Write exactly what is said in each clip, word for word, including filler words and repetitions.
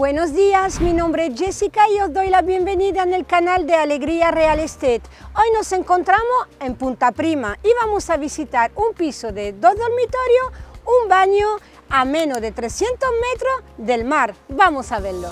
Buenos días, mi nombre es Jessica y os doy la bienvenida en el canal de Alegría Real Estate. Hoy nos encontramos en Punta Prima y vamos a visitar un piso de dos dormitorios, un baño a menos de trescientos metros del mar. Vamos a verlo.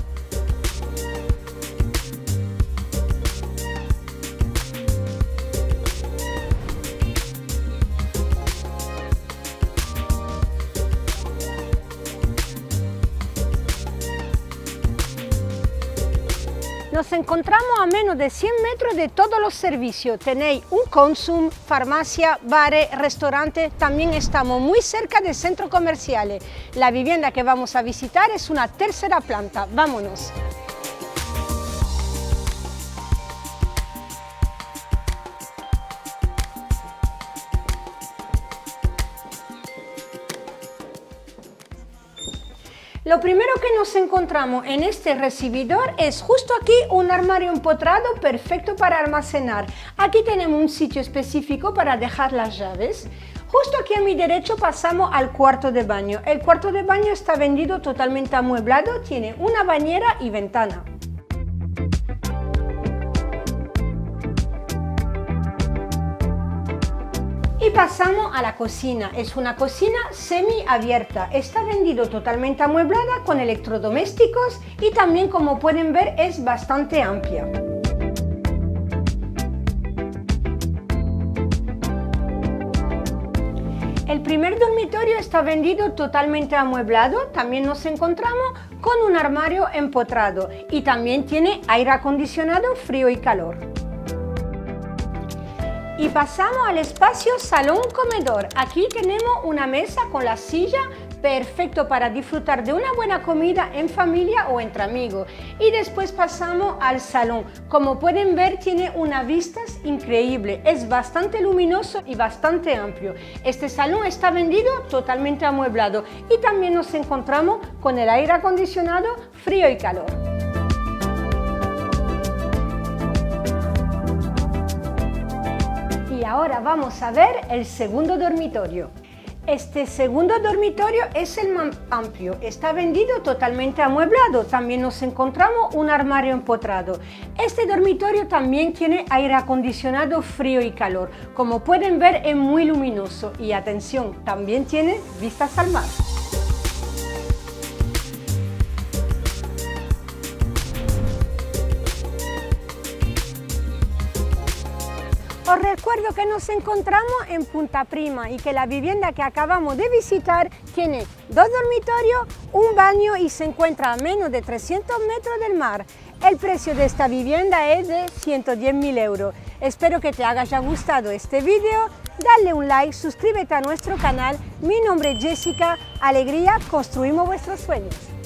Nos encontramos a menos de cien metros de todos los servicios. Tenéis un Consum, farmacia, bares, restaurantes. También estamos muy cerca de centros comerciales. La vivienda que vamos a visitar es una tercera planta. Vámonos. Lo primero que nos encontramos en este recibidor es justo aquí un armario empotrado perfecto para almacenar. Aquí tenemos un sitio específico para dejar las llaves. Justo aquí a mi derecho pasamos al cuarto de baño. El cuarto de baño está vendido totalmente amueblado, tiene una bañera y ventana. Y pasamos a la cocina. Es una cocina semiabierta. Está vendido totalmente amueblada con electrodomésticos y también, como pueden ver, es bastante amplia. El primer dormitorio está vendido totalmente amueblado. También nos encontramos con un armario empotrado y también tiene aire acondicionado, frío y calor. Y pasamos al espacio salón-comedor. Aquí tenemos una mesa con la silla, perfecto para disfrutar de una buena comida en familia o entre amigos. Y después pasamos al salón. Como pueden ver, tiene unas vistas increíbles. Es bastante luminoso y bastante amplio. Este salón está vendido totalmente amueblado y también nos encontramos con el aire acondicionado, frío y calor. Y ahora vamos a ver el segundo dormitorio. Este segundo dormitorio es el más amplio, está vendido totalmente amueblado. También nos encontramos un armario empotrado. Este dormitorio también tiene aire acondicionado, frío y calor. Como pueden ver, es muy luminoso y atención, también tiene vistas al mar. Os recuerdo que nos encontramos en Punta Prima y que la vivienda que acabamos de visitar tiene dos dormitorios, un baño y se encuentra a menos de trescientos metros del mar. El precio de esta vivienda es de ciento diez mil euros. Espero que te haya gustado este vídeo. Dale un like, suscríbete a nuestro canal. Mi nombre es Jessica. Alegría, construimos vuestros sueños.